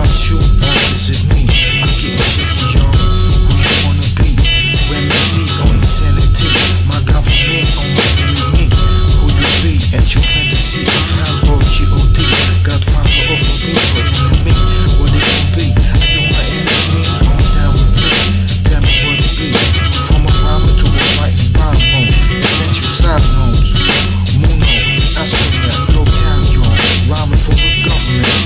not you, or is it me? I'm getting shifty, y'all. Who you wanna be? Remedy or insanity? My government on me. Who you be? At your fantasy of hell or G.O.D. Godfather of a beat for enemy. What it gon' be? Are you my enemy? On down with me. Tell me what it be. From a rhymer to a writing rhyme mode. Essential side notes. Muno, astronaut, Globetown, y'all. Rhyming for the government.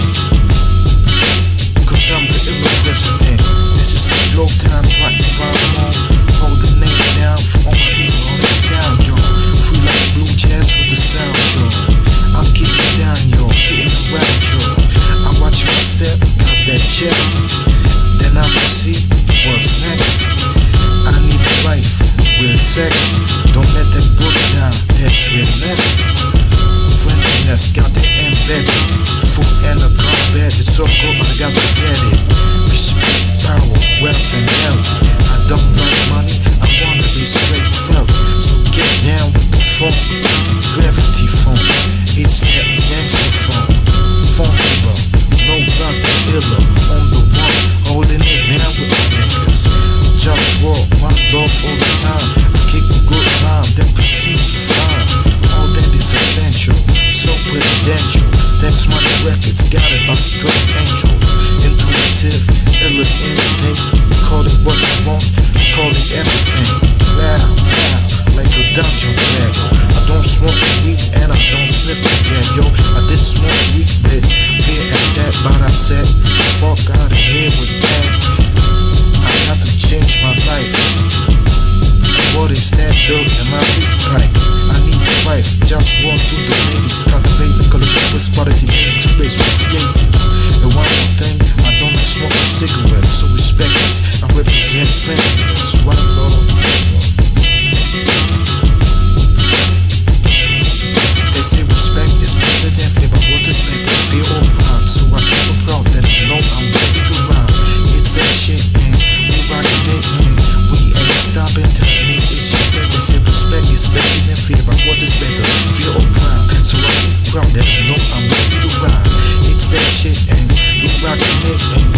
Cause I'm the president. This is the Globetown writing rhyme mode. Hold the name down for all my people. Hold it down, y'all. Free like blue jazz with the sound, y'all. I'm getting down, y'all. Getting around, y'all. I watch my step, got that check. Then I will see what's next. I need a life, real sex. Don't let that book down, that's realness. Friendliness, got that embedded. Food and a combat, it's so good, I got to get it. Respect, power, wealth, and health. I don't like money, I wanna be straight felt. So get down with the funk, gravity funk. It's that gangster funk. Funkula, no brother, iller. On the one, holding it down with my niggas. JustWar, one love all the time. I kick a good rhyme, then proceed to fly. All that is essential, so presidential. Thanks money records, got it by straight angels. Intuitive, iller instinct. Call it what you want, call it everything. Loud, loud, like a dungeon dragon. I don't smoke weed and I don't sniff the gas, yo. I did smoke weed, but beer at that, but I said, fuck out of here with that. I got to change my life. What is that dirt in my weed pipe? I need a wife, just walk through the ladies. Cultivate the collectibles, quality music, space for creatives. And one more thing, I don't smoke cigarettes, so respect this. I represent friendliness, one love. They say respect is better than fear, but what is better, fear or pride? So I keep a proud that I know I'm ready to rhyme. It's that shit and we rockin' it and we ain't stopping till me it's your bed. They say respect is better than fear, but what is better, fear or pride? So I keep proud that I know I'm ready to rhyme. It's that shit and we rockin' it and